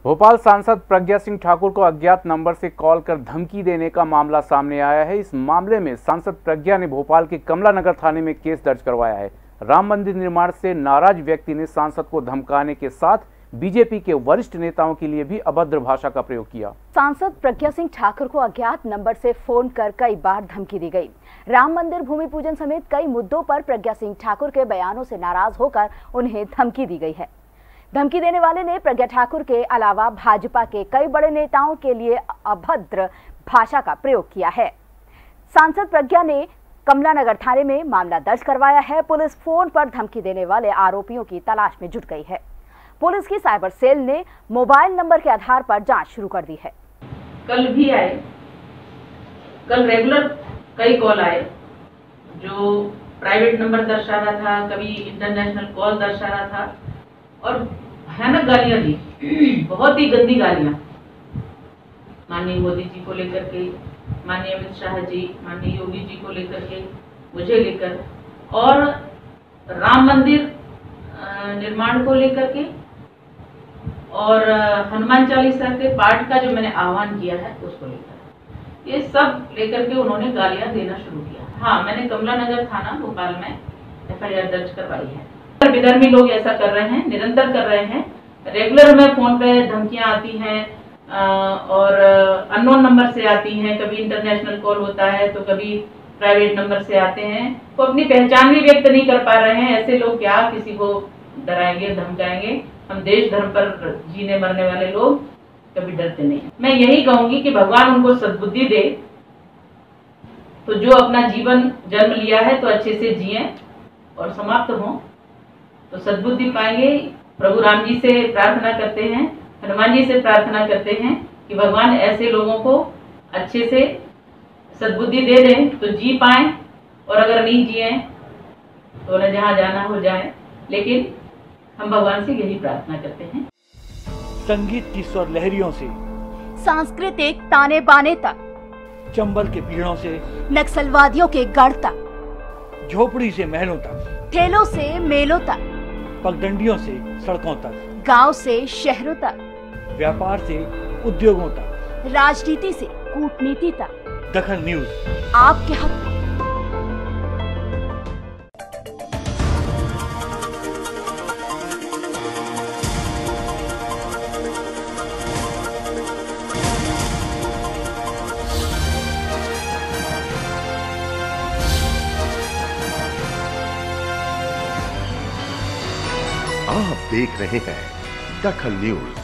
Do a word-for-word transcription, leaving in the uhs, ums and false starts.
भोपाल सांसद प्रज्ञा सिंह ठाकुर को अज्ञात नंबर से कॉल कर धमकी देने का मामला सामने आया है। इस मामले में सांसद प्रज्ञा ने भोपाल के कमला नगर थाने में केस दर्ज करवाया है। राम मंदिर निर्माण से नाराज व्यक्ति ने सांसद को धमकाने के साथ बीजेपी के वरिष्ठ नेताओं के लिए भी अभद्र भाषा का प्रयोग किया। सांसद प्रज्ञा सिंह ठाकुर को अज्ञात नंबर से फोन कर कई बार धमकी दी गई। राम मंदिर भूमि पूजन समेत कई मुद्दों पर प्रज्ञा सिंह ठाकुर के बयानों से नाराज होकर उन्हें धमकी दी गई है। धमकी देने वाले ने प्रज्ञा ठाकुर के अलावा भाजपा के कई बड़े नेताओं के लिए अभद्र भाषा का प्रयोग किया है। सांसद प्रज्ञा ने कमला नगर थाने में मामला दर्ज करवाया है। पुलिस फोन पर धमकी देने वाले आरोपियों की तलाश में जुट गई है। पुलिस की साइबर सेल ने मोबाइल नंबर के आधार पर जांच शुरू कर दी है। कल भी आए, कल रेगुलर कई कॉल आए जो प्राइवेट नंबर दर्शा रहा था, कभी इंटरनेशनल कॉल दर्शा रहा था और भयानक गालियां दी, बहुत ही गंदी गालियां माननीय मोदी जी को लेकर के, माननीय अमित शाह जी, माननीय योगी जी को लेकर के, मुझे लेकर और राम मंदिर निर्माण को लेकर के और हनुमान चालीसा के पाठ का जो मैंने आह्वान किया है उसको लेकर, ये सब लेकर के उन्होंने गालियां देना शुरू किया। हाँ, मैंने कमला नगर थाना भोपाल में एफ आई आर दर्ज करवाई है। विधर्मी लोग ऐसा कर रहे हैं, निरंतर कर रहे हैं। रेगुलर में फोन पे धमकियां आती हैं और अननोन नंबर से आती हैं, कभी इंटरनेशनल कॉल होता है तो कभी प्राइवेट नंबर से आते हैं। वो अपनी पहचान भी व्यक्त नहीं कर पा रहे हैं। ऐसे लोग क्या किसी को डराएंगे, धमकाएंगे? हम देश धर्म पर जीने मरने वाले लोग कभी डरते नहीं। मैं यही कहूंगी कि भगवान उनको सद्बुद्धि दे, तो जो अपना जीवन जन्म लिया है तो अच्छे से जिए और समाप्त हों तो सद्बुद्धि पाएंगे। प्रभु राम जी से प्रार्थना करते हैं, हनुमान जी से प्रार्थना करते हैं कि भगवान ऐसे लोगों को अच्छे से सद्बुद्धि दे दें तो जी पाएं, और अगर नहीं जिए तो उन्हें जहां जाना हो जाए। लेकिन हम भगवान से यही प्रार्थना करते हैं। संगीत की स्वर लहरियों से सांस्कृतिक ताने बाने तक, चंबल के पीड़ों से नक्सलवादियों के गढ़ तक, झोपड़ी से महलों तक, ठेलों से मेलों तक, पगडंडियों से सड़कों तक, गांव से शहरों तक, व्यापार से उद्योगों तक, राजनीति से कूटनीति तक, दखल न्यूज आपके हक में। आप देख रहे हैं दखल न्यूज।